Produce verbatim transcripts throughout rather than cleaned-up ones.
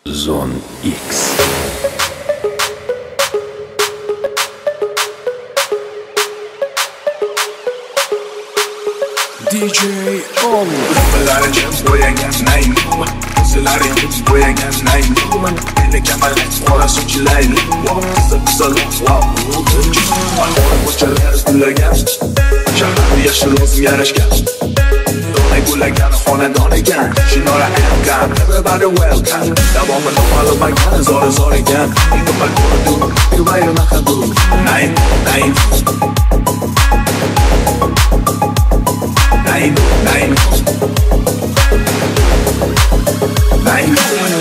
Zone X. D J on. Kızlar için buraya gelmeyin. Kızlar için buraya gelmeyin. Beni kemerle orası çileyle. Kısa kısa laf vurdu. Ahora koşarız gülegen. Şarkı yaşırız yarışken. Donay gülegen, xonadon ekan. Shinora ekan, everybody welcome. Davomini olmayman, zo'r zo'r ekan. Nima ko'rdim, yurmayman hadu. Naim, naim. Naim, naim. Naim.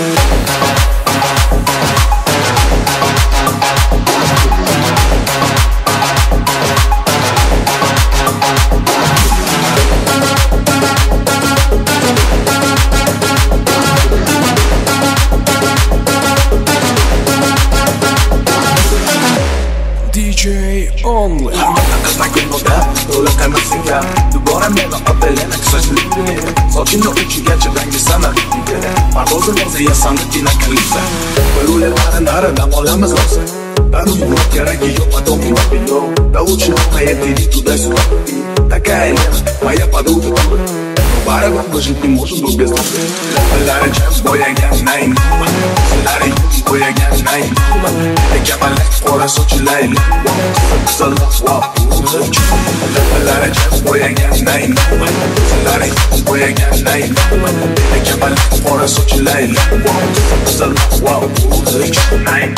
D J only. Kızlar gündoda, dolaşamazsın ya. Duvara meyve apelene kısaçlıklı. Soçino üçü gerçekten sana. Pardozun olsa yasandık yine kalırsa. Böyle varın aradan olamaz olsa. Ben uyumak gereği yok, adam gibi biliyor. Da uçun hayatı tuda su. Такая лена, моя подруга. Para вам жить не может быть без нас. Лара час боя гяннаин. Лара юз боя гяннаин. Я балет скоро сочиляйли. Салат свап. Лара час боя гяннаин. Лара юз боя гяннаин. Я балет скоро сочиляйли. Салат свап. Nine.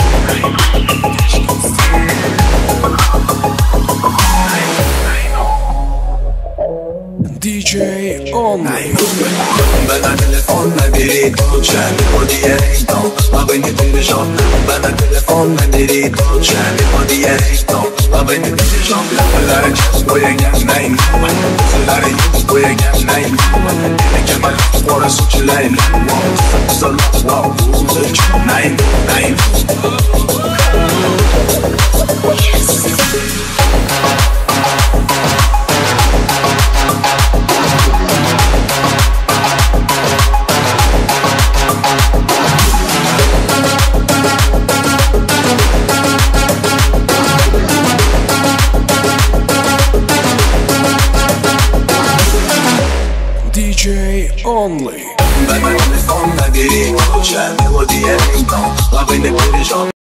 D J only. Bana telefonla biri konuşan o diğer ekran. Ma beni perişan. Bana telefonla biri konuşan o diğer ekran. Ma beni perişan. Kızlar için buraya gelmeyin. Kızlar için buraya gelmeyin. Beni kemal orası çileyle. Salak wow. Nine, nine. D J only. Bana telefonla biri konuşan o diğer ekran. Ma beni perişan.